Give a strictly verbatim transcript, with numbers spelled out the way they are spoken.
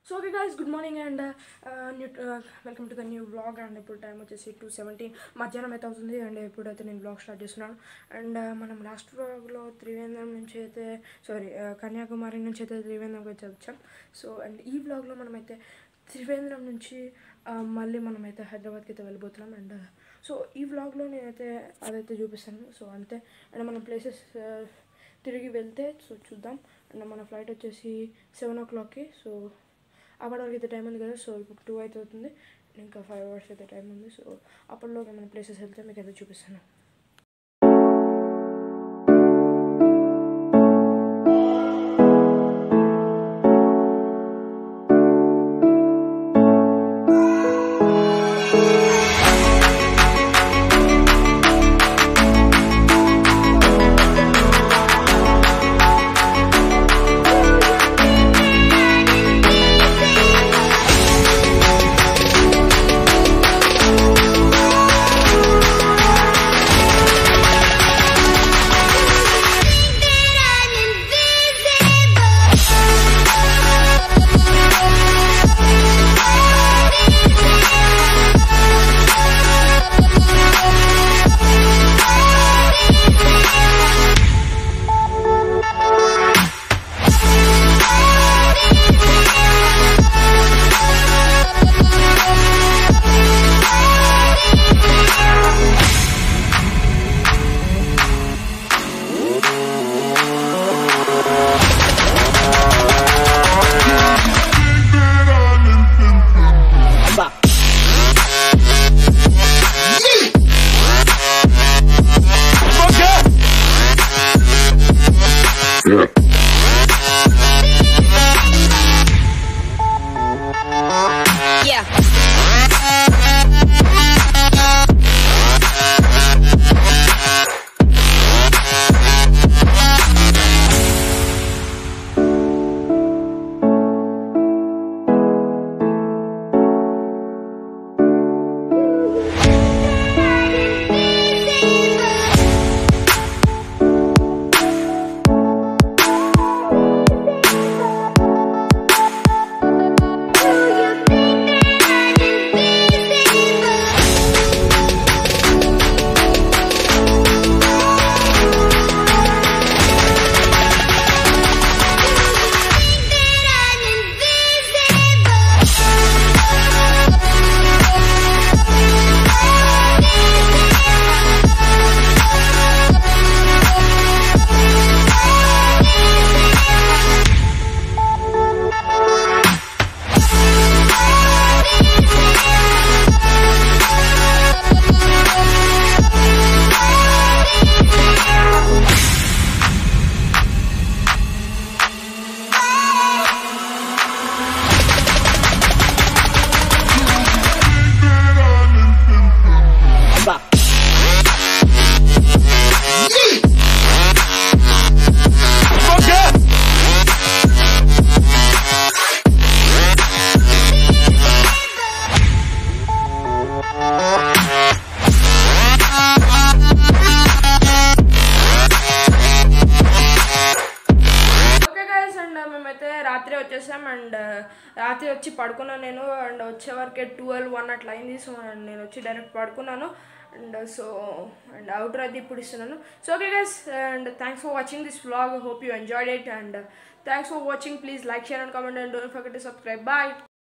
So okay guys, good morning and uh, uh, new, uh, welcome to the new vlog. And ఇప్పుడు time వచ్చేసి two seventeen మధ్యాహ్నం అయితే అవుతుంది. And ఇప్పుడైతే నేను వ్లాగ్ స్టార్ట్ చేస్తున్నాను. అండ్ మనం లాస్ట్ వ్లాగ్లో త్రివేంద్రం నుంచి అయితే సారీ కన్యాకుమారి నుంచి అయితే త్రివేంద్రంకి వచ్చి వచ్చాం. సో అండ్ ఈ వ్లాగ్లో మనమైతే త్రివేంద్రం నుంచి మళ్ళీ మనమైతే హైదరాబాద్కి అయితే వెళ్ళిపోతున్నాం. అండ్ సో ఈ వ్లాగ్లో నేనైతే అదైతే చూపిస్తాను. సో అంతే. అండ్ మన ప్లేసెస్ తిరిగి వెళ్తే సో చూద్దాం. అండ్ మన ఫ్లైట్ వచ్చేసి సెవెన్ ఓ క్లాక్కి. సో అప్పటి వరకు అయితే టైం ఉంది కదా. సో ఇప్పుడు టూ అయితే అవుతుంది, ఇంకా ఫైవ్ అవర్స్ అయితే టైం ఉంది. సో అప్పటిలోకి మన ప్లేసెస్ వెళ్తే మీకు అయితే చూపిస్తాను. రాత్రి వచ్చేసాం. అండ్ రాత్రి వచ్చి పడుకున్నాను నేను. అండ్ వచ్చే వరకే ట్వెల్వ్ వన్ అట్లా అయింది. సో నేను వచ్చి డైరెక్ట్ పడుకున్నాను. అండ్ సో అండ్ అవుటర్ అయితే ఇప్పుడు ఇస్తున్నాను. So okay guys, and thanks for watching this vlog. Hope you enjoyed it. And thanks for watching. Please like, share and comment. And don't forget to subscribe. Bye.